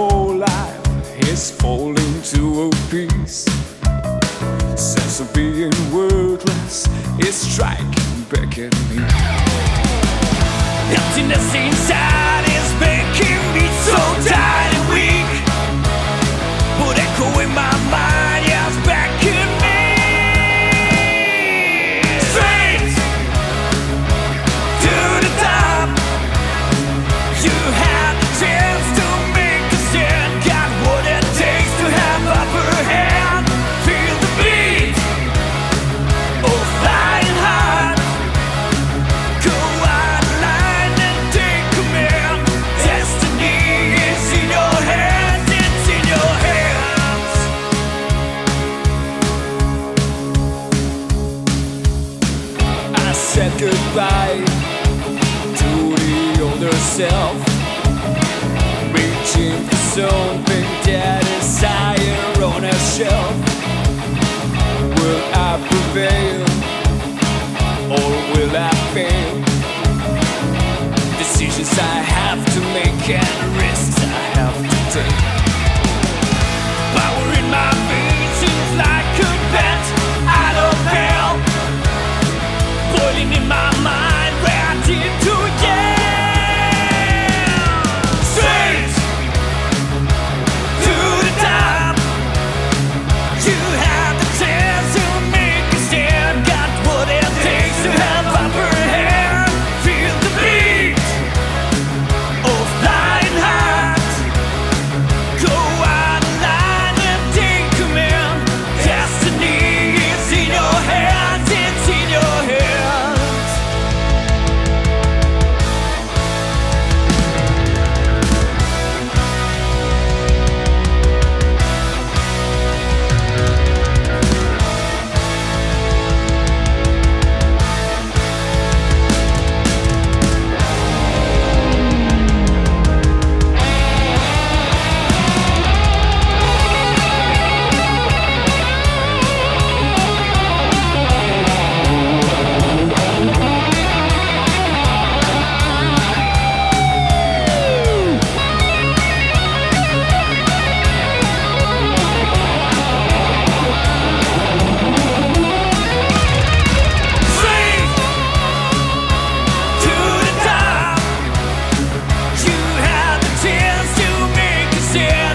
whole life is falling to a piece. Sense of being worthless is striking back at me. Emptiness inside is making me so tired and weak. But echo in my mind, yeah, it's back in me. Straight to the top. You had the chance to make a stand. Got what it takes to have upper hand. Feel the beat of flying heart. Go out of line and take command. Destiny is in your hands, it's in your hands. I said goodbye to the older self, reaching for something that is higher on a shelf. Will I prevail or will I fail? Decisions I have to make and risks I have to take. Power in my veins seems like a bat out of hell, boiling in my mind, ready to yell. Straight to the top. You have the chance to make a stand. Got what it takes to have upper hand. Feel the beat of flying heart. Go out of line and take command. Destiny is in your hands, it's in your hands. Straight to the top. You have the chance to make a stand.